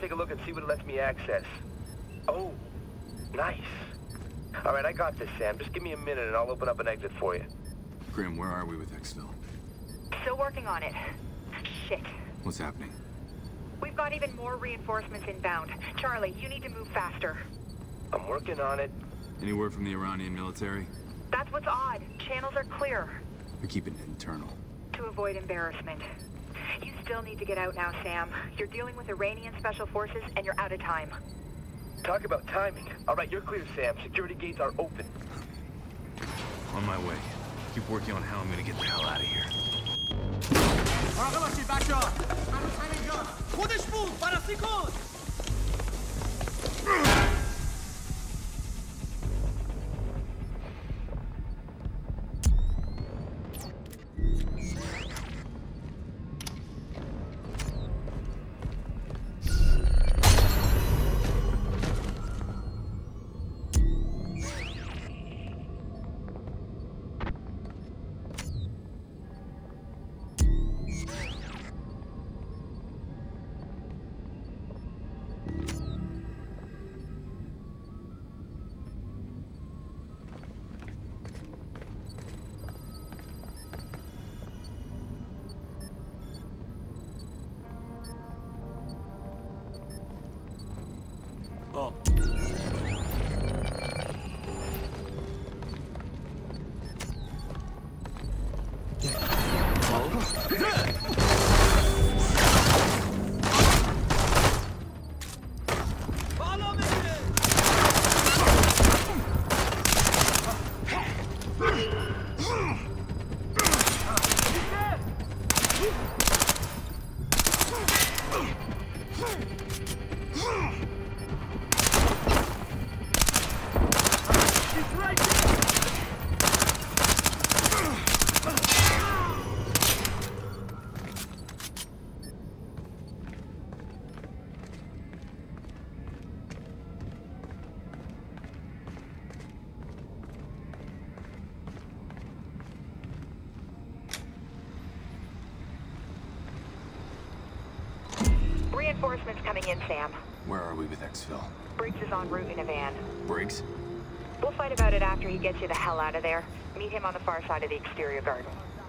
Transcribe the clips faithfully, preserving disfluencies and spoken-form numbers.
take a look and see what it lets me access. Oh, nice. All right, I got this, Sam. Just give me a minute and I'll open up an exit for you. Grim, where are we with Exfil? Still working on it. Shit. What's happening? We've got even more reinforcements inbound. Charlie, you need to move faster. I'm working on it. Any word from the Iranian military? That's what's odd. Channels are clear. We're keeping it internal. To avoid embarrassment. You still need to get out now, Sam. You're dealing with Iranian special forces and you're out of time. Talk about timing. All right, you're clear, Sam. Security gates are open. On my way. Keep working on how I'm gonna get the hell out of here. مراقب باشید بچه‌ها. هنوز همینجا. خودش بود. بررسی کن. Reinforcements coming in, Sam. Where are we with Exfil? Briggs is en route in a van. Briggs? We'll fight about it after he gets you the hell out of there. Meet him on the far side of the exterior garden.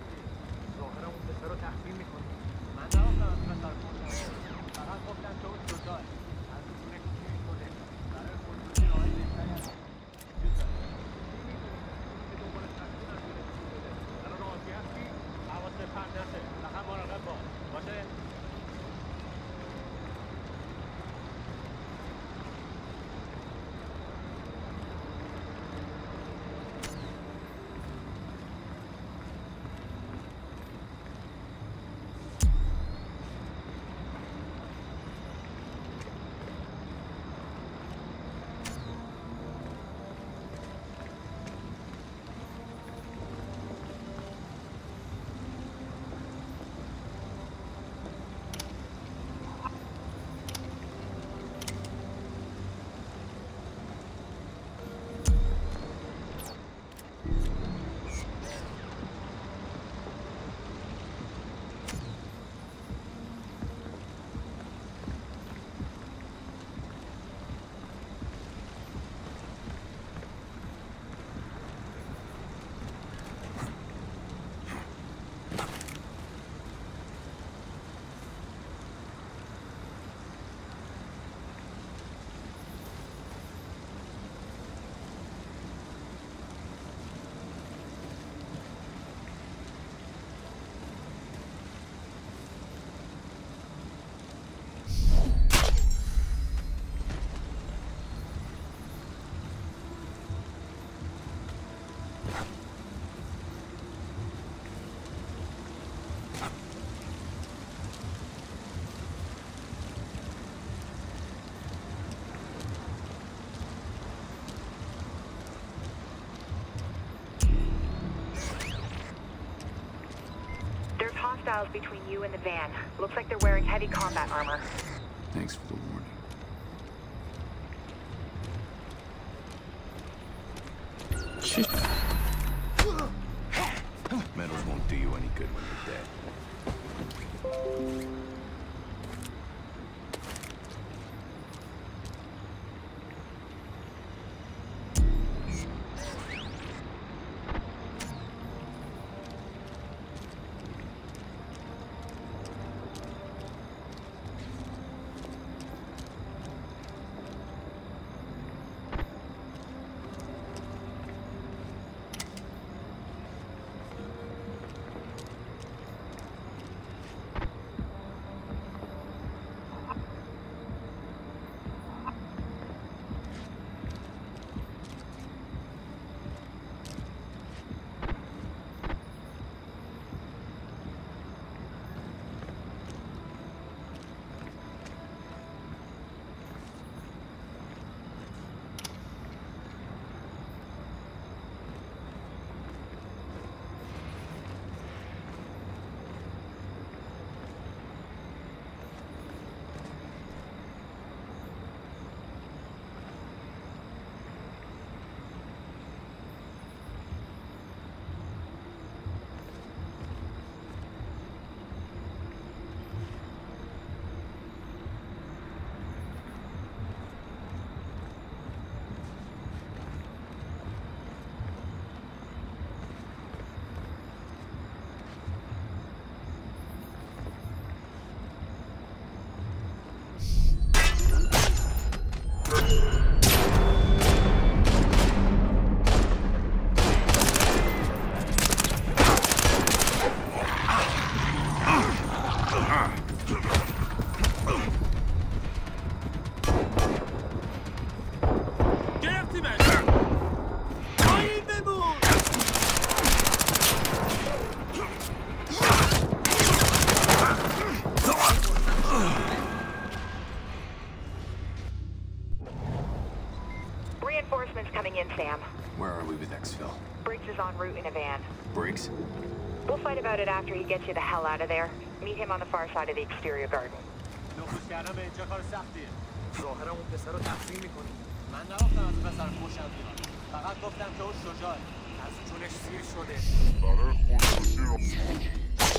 Hostiles between you and the van. Looks like they're wearing heavy combat armor. Thanks for the warning. Shit. Metals won't do you any good when you're dead. Reinforcements coming in, Sam. Where are we with exfil? Briggs is en route in a van. Briggs? We'll fight about it after he gets you the hell out of there. Meet him on the far side of the exterior garden. نفوذ کردن به اینجا کار سختیه. ظاهرا اون پسر رو تقسیم میکنی. من نگفتم از پسر خوشم بیاد. فقط گفتم که اون شجاعه. از جونش سیر شده. برای خودکشی رو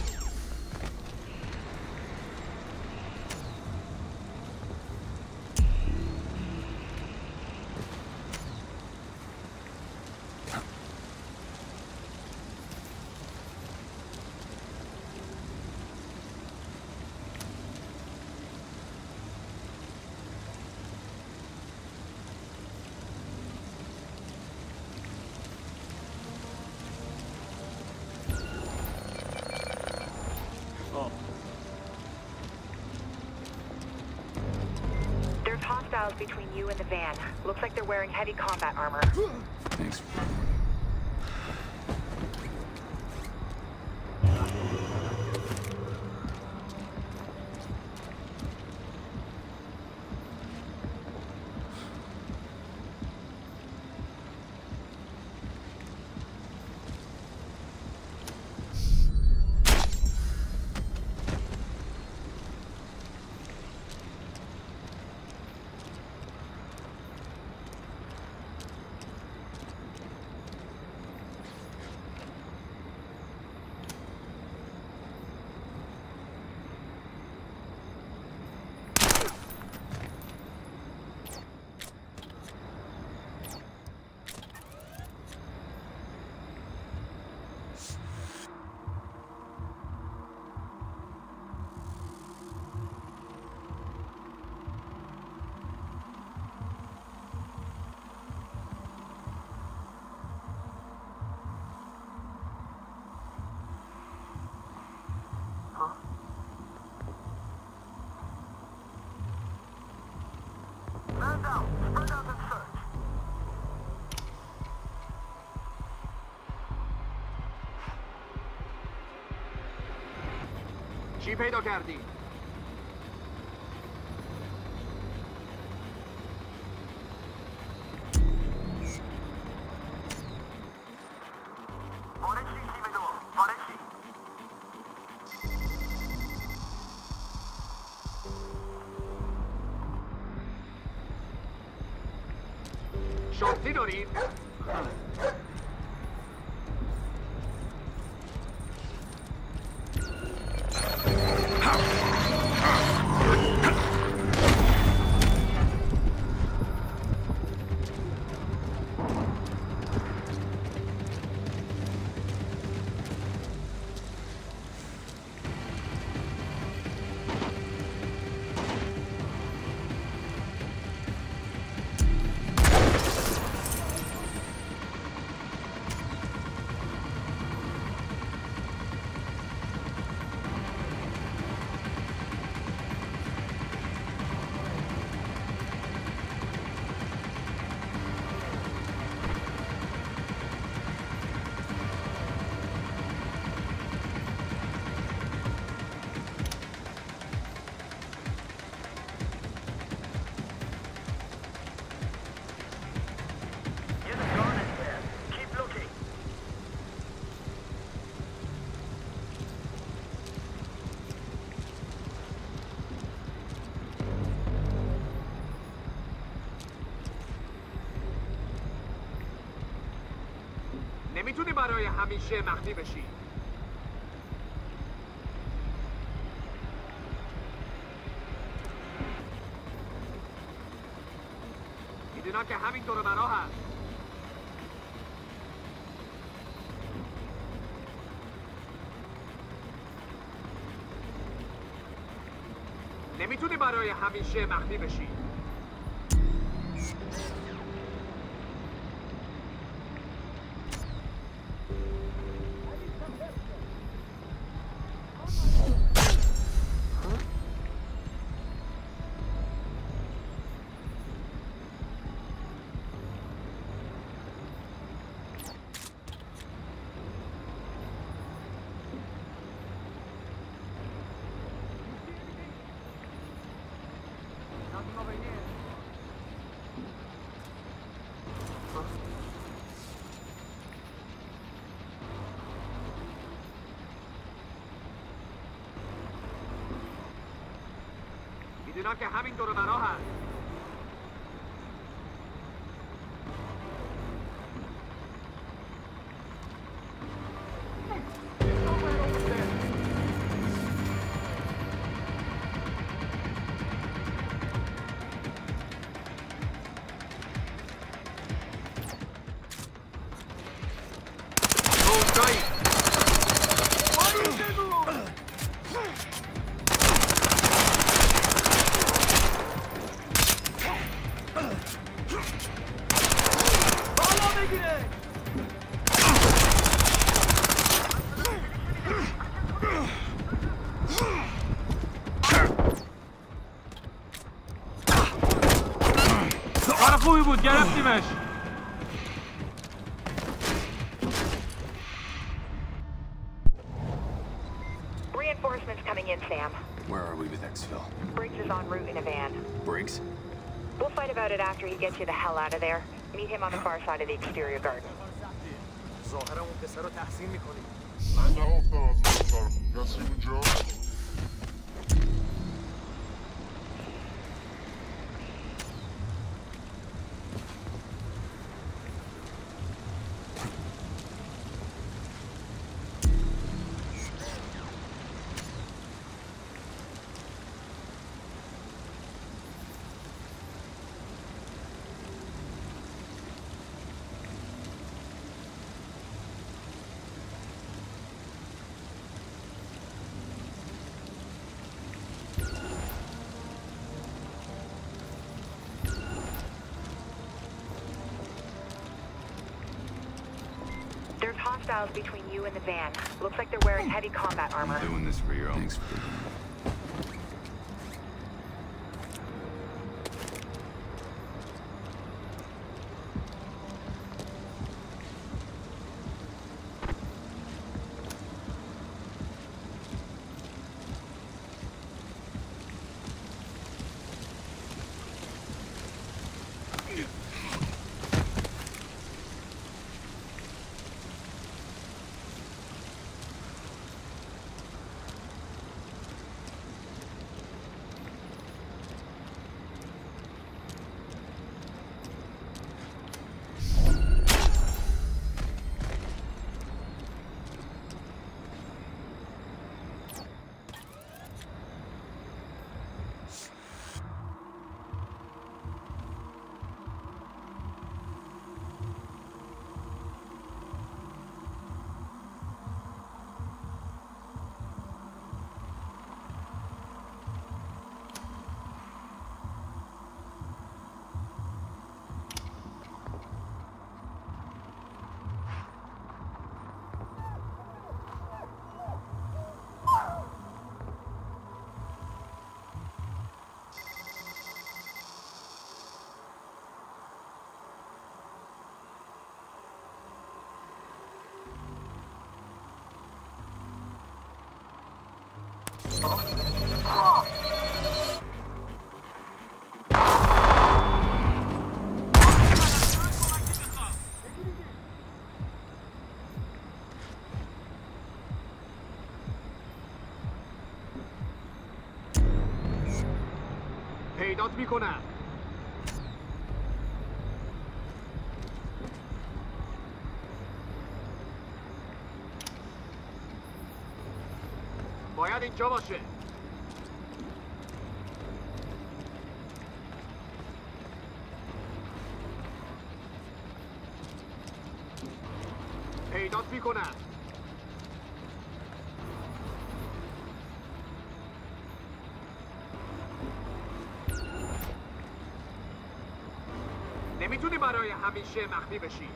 There's hostiles between you and the van. Looks like they're wearing heavy combat armor. Thanks. Man down. Spread out and search. چی پیدا کردی؟ Orexi, تیم دو. Orexi. شانسی دارید؟ نمیتونی برای همیشه مخفی بشی. میدونم که همین دور برا هست. نمیتونی برای همیشه مخفی بشی. میدونم که همین دور و برا هست. خوبی بود گرفتیمش. Reinforcements coming in, Sam. Where are we with Exfil? Briggs is en route in a van. Briggs? We'll fight about it after he gets you the hell out of there. Meet him on the far side of the exterior garden. ظاهرا اون پسر رو تحسین میکنی. من نگفتم از اون طرف. کسی اونجا؟ There's hostiles between you and the van. Looks like they're wearing heavy combat armor. Doing this for your own. Thanks for پیدات میکنم. باید اینجا باشه. پیدات میکنم. نمیتونی برای همیشه مخفی بشی.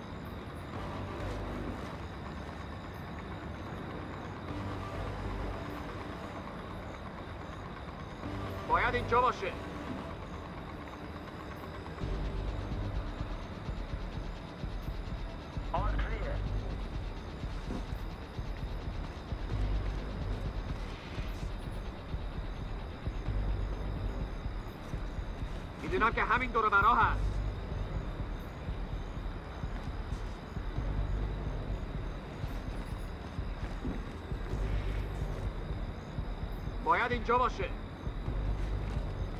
باید اینجا باشه. میدونم که همین دور و برا هست. باید اینجا باشه.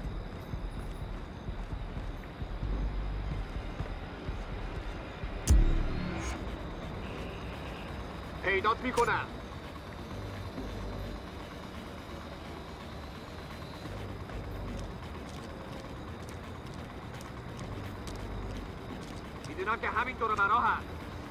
پیدات میکنم. میدونم که همین دور برا هست.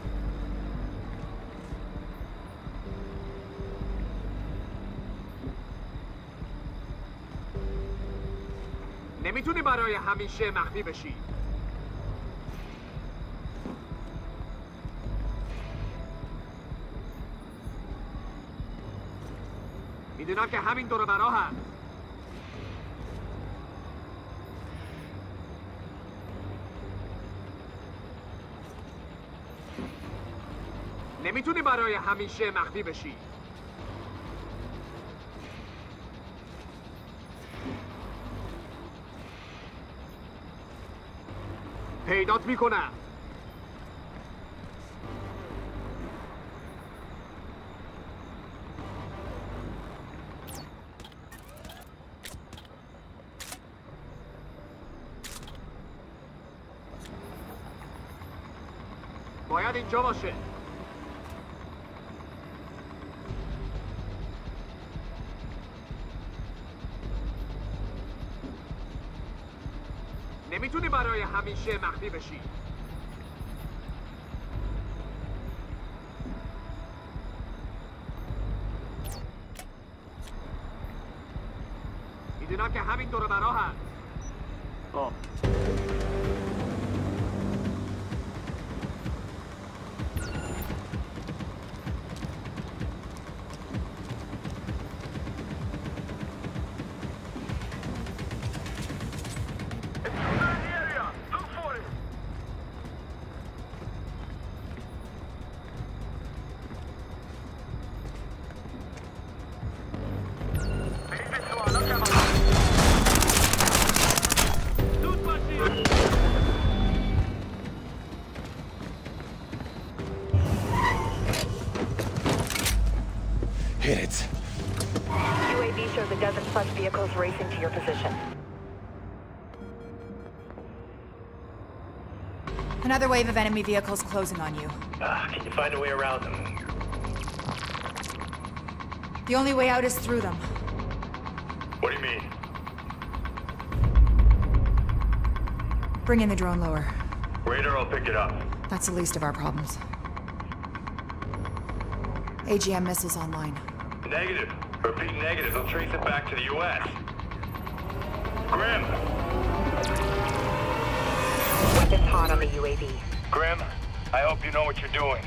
نمیتونی برای همیشه مخفی بشی. میدونم که همین دور برا هست. نمیتونی برای همیشه مخفی بشی. پیدات میکنم. باید اینجا باشه. نمیتونی برای همیشه مخفی بشی. میدونم که همین دور برا هست. آه. Hit it. U A V shows a dozen plus vehicles racing to your position. Another wave of enemy vehicles closing on you. Uh, can you find a way around them? The only way out is through them. What do you mean? Bring in the drone lower. Radar, I'll pick it up. That's the least of our problems. A G M missiles online. Negative. Repeat negative. They'll trace it back to the U S. Grim! Weapons hot on the U A V. Grim, I hope you know what you're doing.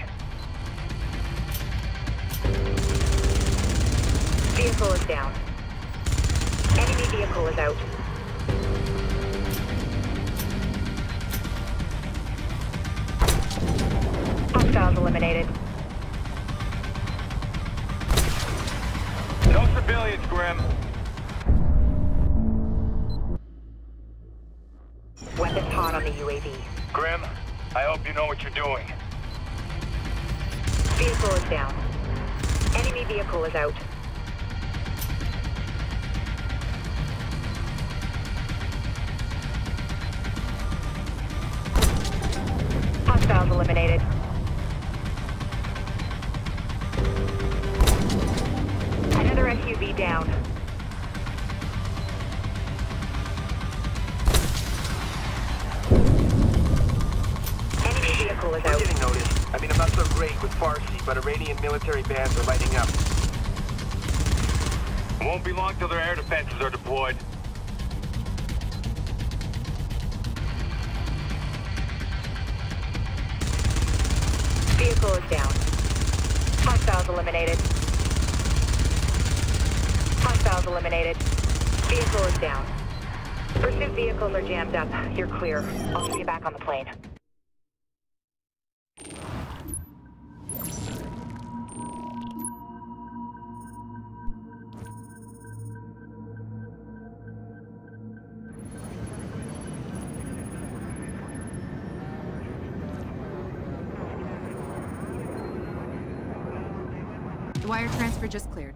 Vehicle is down. Enemy vehicle is out. Hostiles eliminated. No civilians, Grim. Weapons hot on the U A V. Grim, I hope you know what you're doing. Vehicle is down. Enemy vehicle is out. Hostiles eliminated. Another S U V down. Enemy vehicle is We're out. getting noticed. I mean, I'm not so great with Farsi, but Iranian military bands are lighting up. It won't be long till their air defenses are deployed. Vehicle is down. Hostiles eliminated. Hostiles eliminated. Vehicle is down. Pursuit vehicles are jammed up. You're clear. I'll see you back on the plane. The wire transfer just cleared.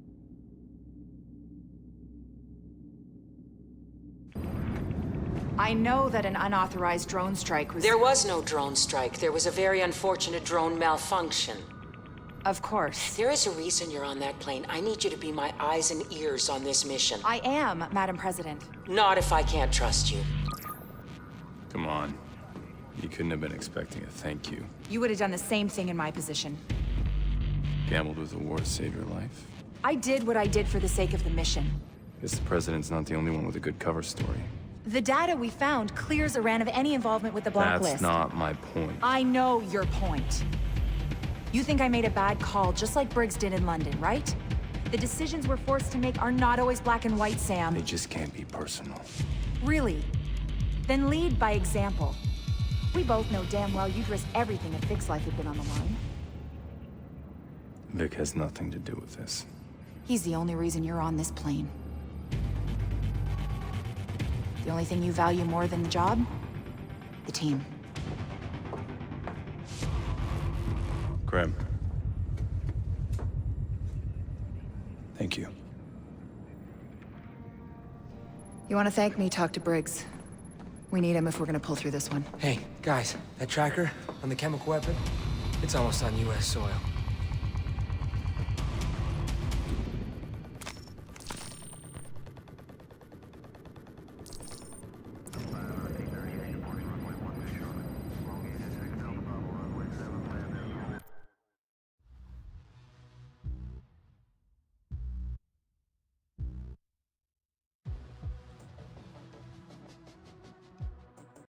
I I know that an unauthorized drone strike was... There was no drone strike. There was a very unfortunate drone malfunction. Of course. There is a reason you're on that plane. I need you to be my eyes and ears on this mission. I am, Madam President. Not if I can't trust you. Come on. You couldn't have been expecting a thank you. You would have done the same thing in my position. Gambled with the war to save your life. I did what I did for the sake of the mission. Guess the president's not the only one with a good cover story. The data we found clears Iran of any involvement with the blacklist. That's not my point. I know your point. You think I made a bad call, just like Briggs did in London, right? The decisions we're forced to make are not always black and white, Sam. They just can't be personal. Really? Then lead by example. We both know damn well you'd risk everything if Vic's life had been on the line. Vic has nothing to do with this. He's the only reason you're on this plane. The only thing you value more than the job? The team. Grim. Thank you. You want to thank me, talk to Briggs. We need him if we're gonna pull through this one. Hey, guys, that tracker on the chemical weapon, it's almost on U S soil.